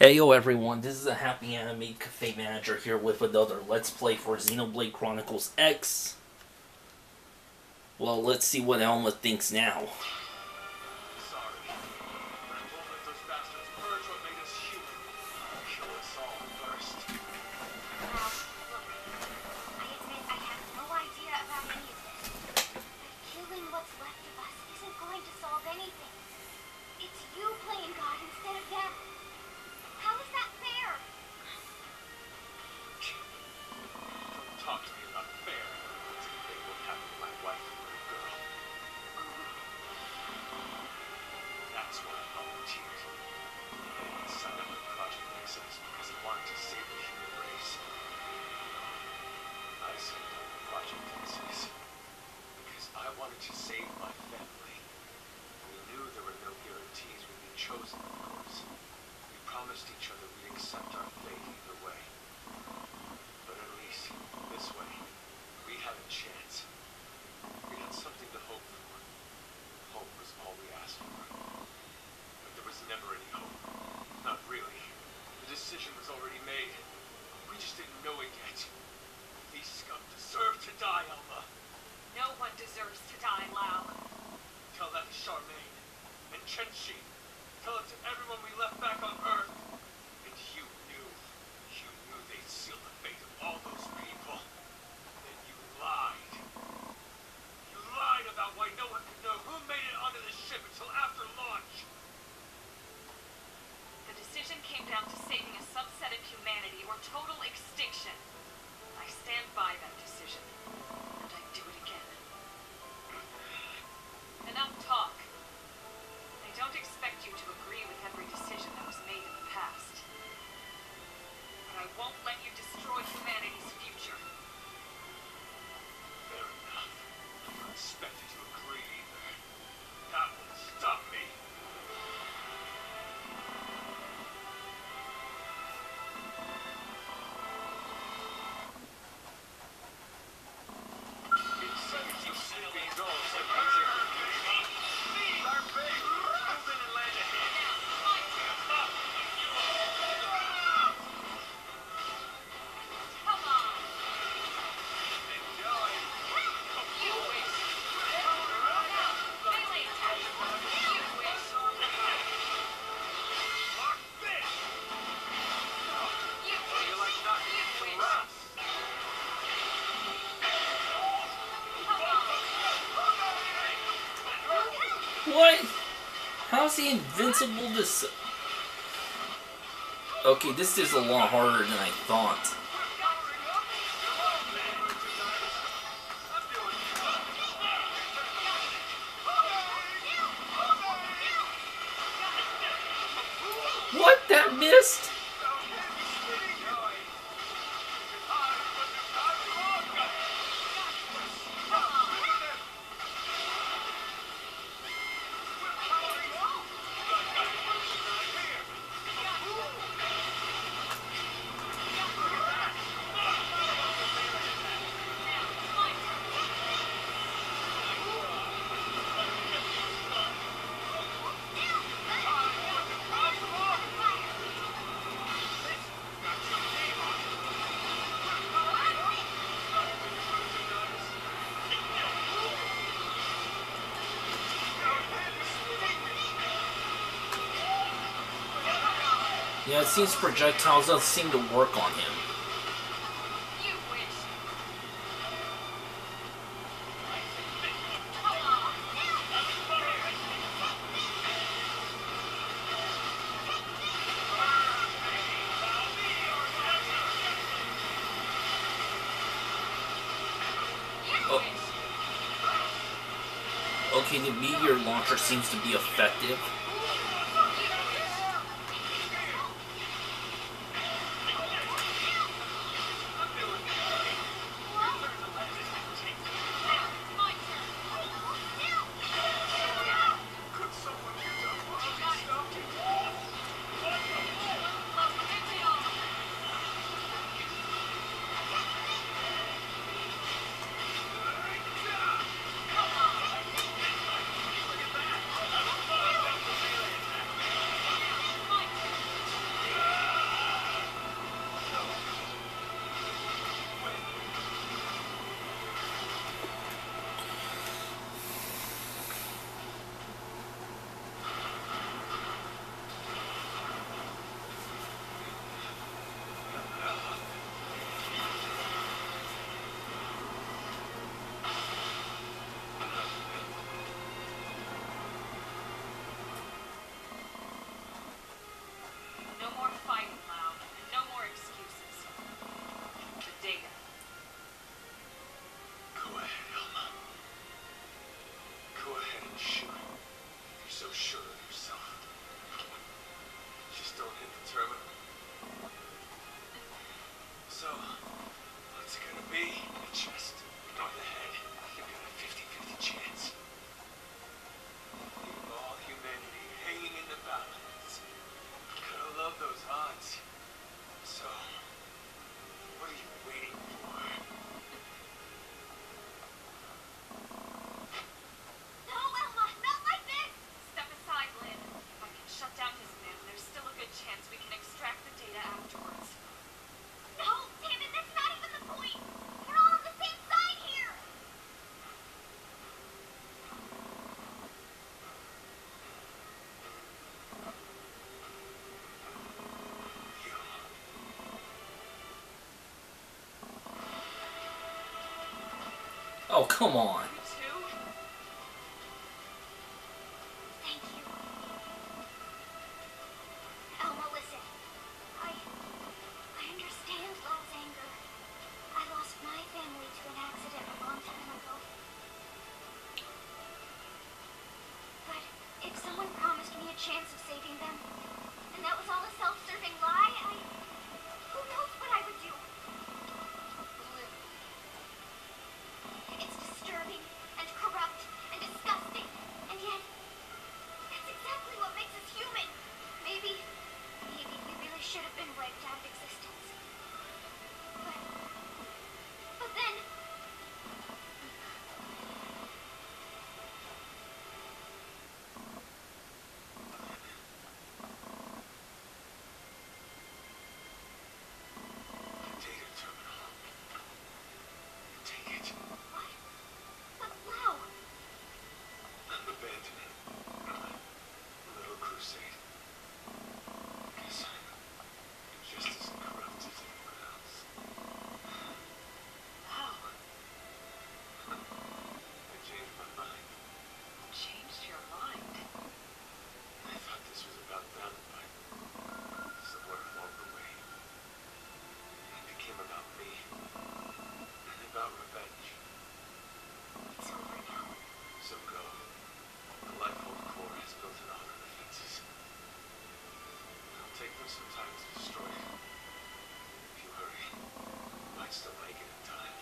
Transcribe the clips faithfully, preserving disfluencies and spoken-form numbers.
Heyo everyone, this is a Happy Animated Cafe Manager here with another Let's Play for Xenoblade Chronicles X. Well, let's see what Elma thinks now. To save my family. We knew there were no guarantees we'd be chosen, of course. We promised each other we'd accept our fate either way. But at least, this way, we had a chance. We had something to hope for. Hope was all we asked for. But there was never any hope. Not really. The decision was already made. We just didn't know it yet. These scum deserve to die, Alma. No one deserves to die, Lao. Tell that to Charmaine and Chenshi. Tell it to everyone we left back on Earth. And you knew, you knew they'd seal the fate of all those people. Then you lied. You lied about why no one could know who made it onto the ship until after launch. The decision came down to saving a subset of humanity or total extinction. I stand by that decision. And I'd do it again. Enough talk. I don't expect you to agree with every decision that was made in the past. But I won't let you destroy humanity's future. Fair enough. I don't expect you to agree either. That won't stop me. What? How's he invincible this? Okay, this is a lot harder than I thought. What? That missed? Yeah, it seems projectiles don't seem to work on him. You wish. Oh. Okay, the meteor launcher seems to be effective. at the terminal. So, what's it gonna be? The chest or the head? You've got a fifty fifty chance. Leave all humanity hanging in the balance. Gotta love those odds. So, what are you waiting for? No, Elma, not like this! Step aside, Lynn. If I can shut down his men, there's still a good chance we can extract the data afterwards. No, damn it, that's not even the point! We're all on the same side here! Oh, come on. You too? Thank you. Elma, listen. I... I understand Love's anger. I lost my family to an accident a long time ago. But if someone promised me a chance of saving them, and that was all a self-serving lie, I... Who knows what I would do? It's disturbing and corrupt and disgusting, and yet that's exactly what makes us human. Maybe, maybe we really should have been wiped out of existence. But, but then, The data terminal. Take it. what? But wow, I'm abandoning my little crusade. Guess I'm just as corrupt as anyone else. wow, I changed my mind. changed your mind. I thought this was about them, but somewhere along the way, it became about me and about revenge. It's over now. So go. The Lifehold Core has built an honor defenses. It'll take them some time to destroy it. If you hurry, you might still make it in time.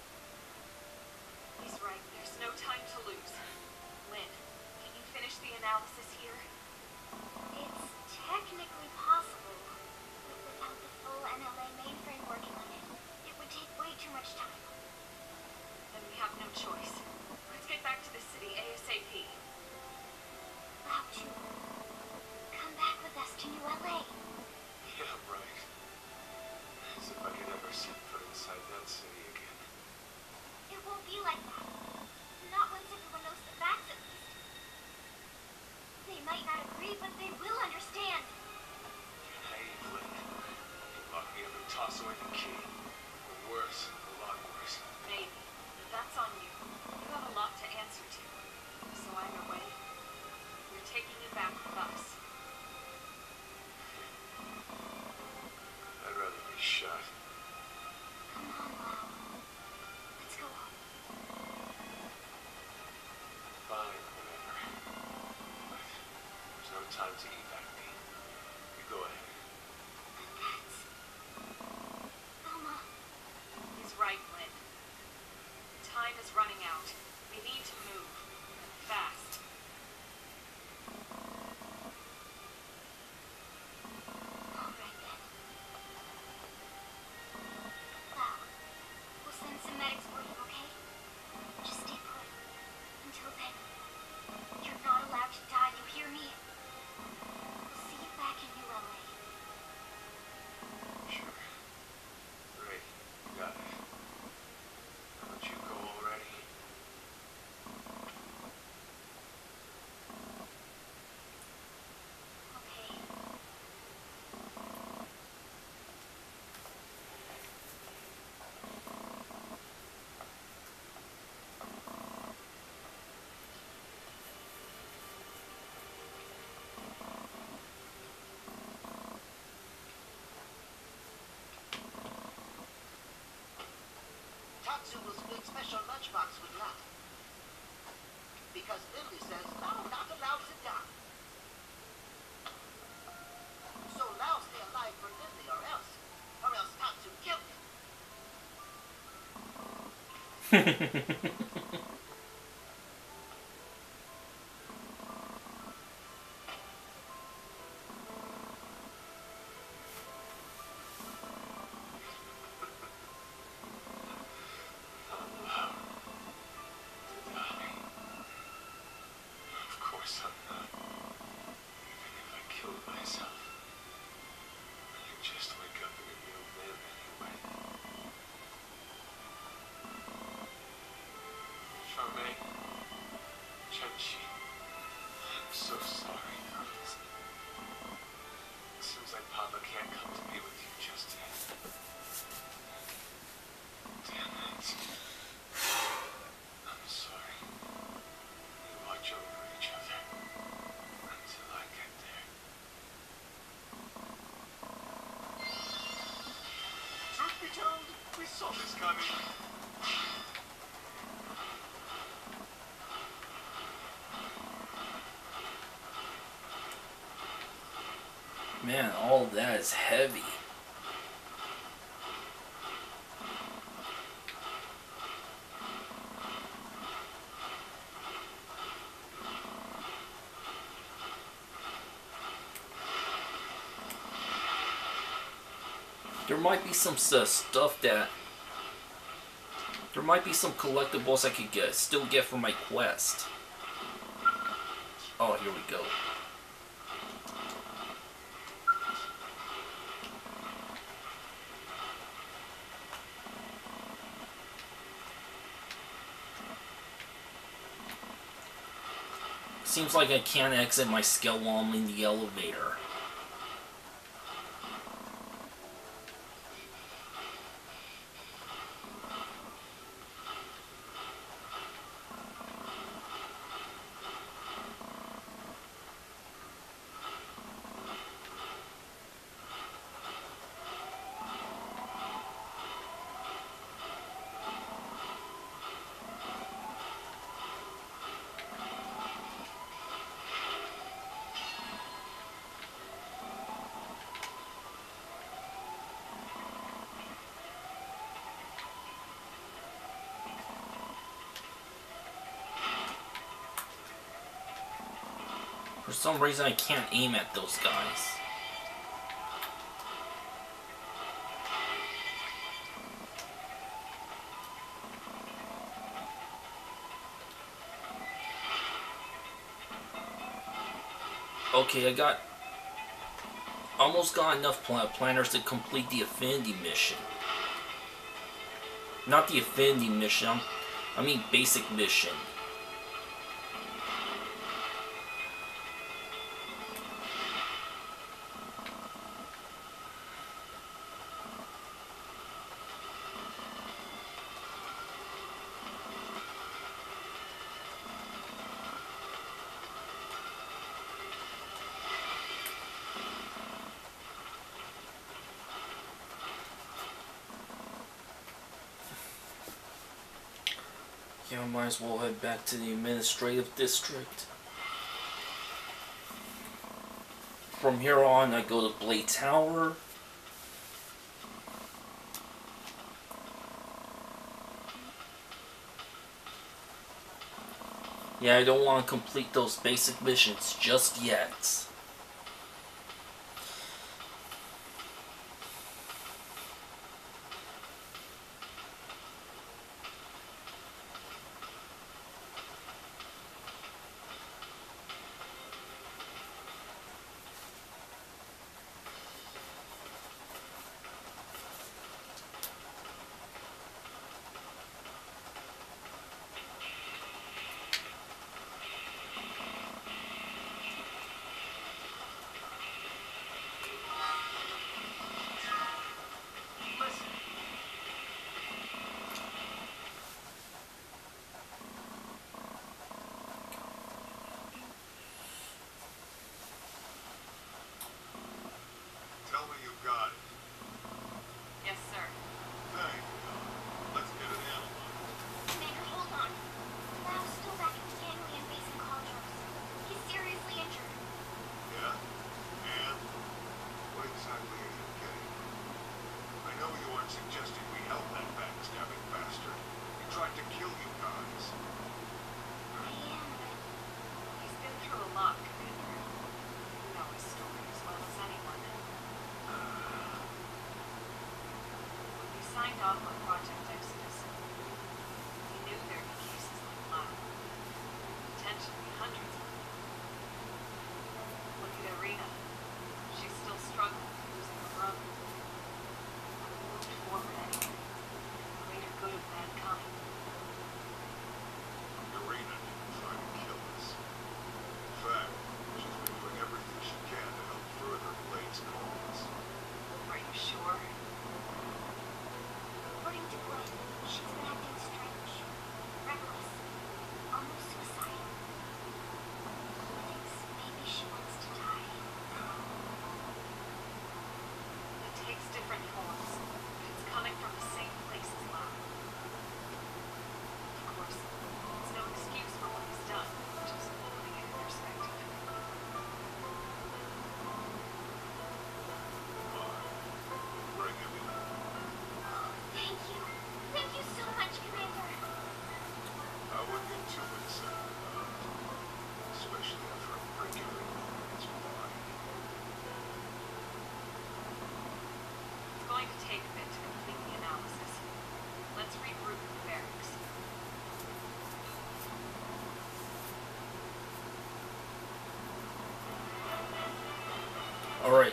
He's right. There's no time to lose. Lynn, can you finish the analysis here? It's technically possible, but without the full N L A mainframe working on it, it would take way too much time. Then we have no choice. Let's get back to the city ASAP. Lab two, come back with us to New L A. Yeah, right. As if I could ever set foot inside that city again. It won't be like that. Not once everyone knows the facts, at least. They might not agree, but they will understand. Naive, Lynn. You lock me up and toss away the key. Or worse, a lot worse. Maybe. That's on you. You have a lot to answer to. So either way, we're taking you back with us. I'd rather be shot. Come on, Lau. Let's go home. Fine, whatever. But there's no time to evac me. You go ahead. And that's... Elma. He's right, Lynn. Time is running out. We need to move. Fast. All right, then. Lau, we'll send some medics for you, okay? Just stay put. Until then, you're not allowed to die, you hear me? We'll see you back in New L A. Sure. Great. Got it. How about you go already? Okay. Tatsu will split special lunchbox with Lau. Because Lily says Lau not allowed to die. So Lau Of course I'm not. Even if I killed myself, I'd just wake up in a new limb anyway. Charmaine, Chenchi, I'm so sorry, girls. It seems like Papa can't come to be with you just yet. Damn it. I'm sorry. We watch over each other until I get there. Truth be told, we saw this coming. Man, all that is heavy. There might be some uh, stuff that... There might be some collectibles I could get, still get for my quest. Oh, here we go. Seems like I can't exit my skull while I'm in the elevator. For some reason I can't aim at those guys. Okay, I got... almost got enough pl planners to complete the Affinity mission. Not the Affinity mission, I'm, I mean basic mission. Yeah, I might as well head back to the administrative district. From here on, I go to Blade Tower. Yeah, I don't want to complete those basic missions just yet. signed off on Project Exodus. We knew there'd be cases like mine. Potentially hundreds of them. Look at Irina. She's still struggling with losing her brother. But we moved forward anyway. The greater good of mankind. Irina didn't try to kill us. In fact, she's been doing everything she can to help further Blade's cause. Are you sure? According to Gwen, she's been acting strange, reckless, almost suicidal. Thinks maybe she wants to die. It takes different forms, but it's coming from the same place as Lau. Of course, it's no excuse for what he's done, just putting it in perspective. Bring him in. Thank you. Thank you so much, Commander. I wouldn't get too excited about it. Especially after I break every bone in his body. It's going to take a bit to complete the analysis. Let's regroup in the barracks. Alright.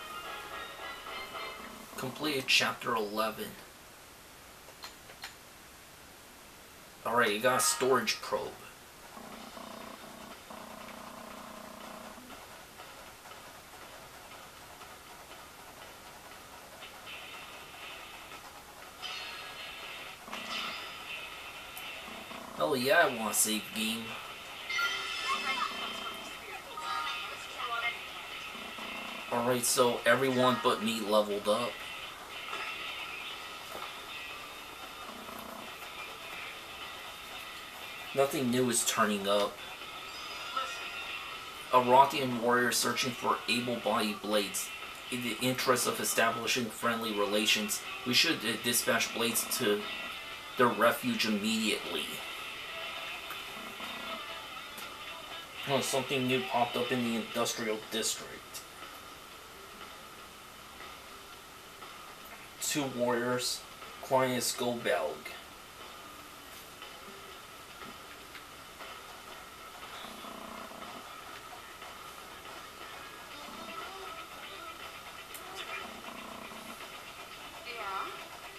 Completed chapter eleven. Alright, you got a storage probe. Oh yeah, I want to save game. Alright, so everyone but me leveled up. Nothing new is turning up. A Rothian warrior searching for able-bodied blades. In the interest of establishing friendly relations, we should uh, dispatch blades to their refuge immediately. Oh, something new popped up in the industrial district. Two warriors, Klein Skobelg. Yeah?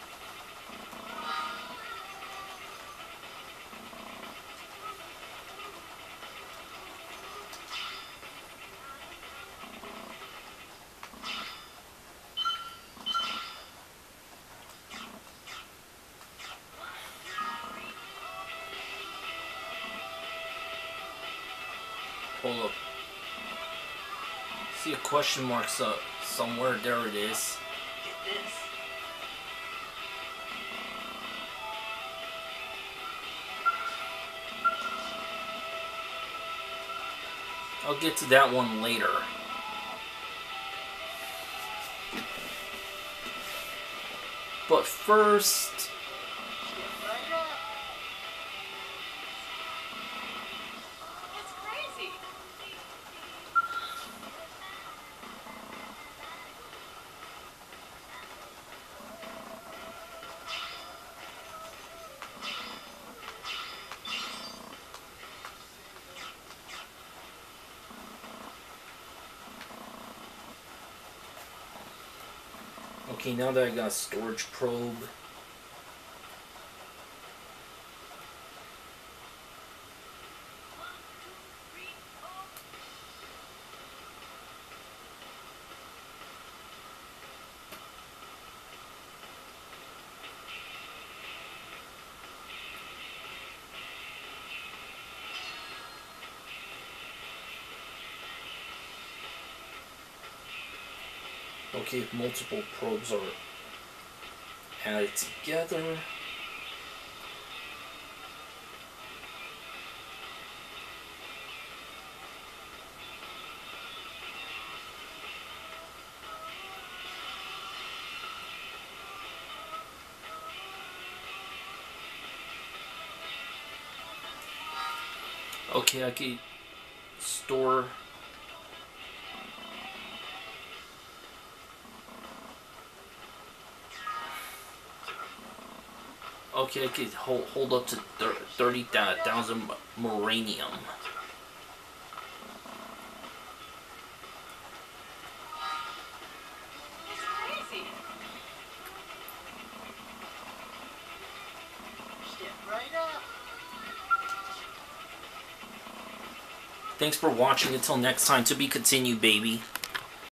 Hold up. See a question marks up somewhere. There it is. Get this. I'll get to that one later. But first, It's crazy. okay, now that I got a storage probe, okay, if multiple probes are added together. Okay, I can store Okay, I could hold, hold up to thirty thousand moranium. It's crazy. Step right up. Thanks for watching. Until next time, to be continued, baby.